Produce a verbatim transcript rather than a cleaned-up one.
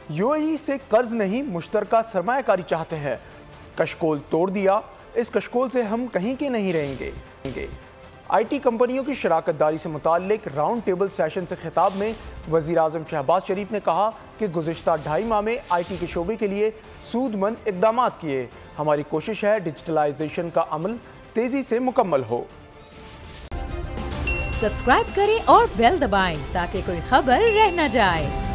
UAE से कर्ज नहीं, मुश्तरका सरमायाकारी चाहते हैं। कशकोल तोड़ दिया, इस कशकोल से हम कहीं के नहीं रहेंगे। आईटी कंपनियों की शराकत दारी से मुताल्लिक राउंड टेबल सेशन से खिताब में वज़ीर आज़म शहबाज शरीफ ने कहा कि गुज़िश्ता ढाई माह में आईटी के शोबे के लिए सूदमंद इक़दाम किए। हमारी कोशिश है डिजिटलाइजेशन का अमल तेज़ी से मुकम्मल हो। सब्सक्राइब करें और बेल दबाएं ताकि कोई खबर रह न जाए।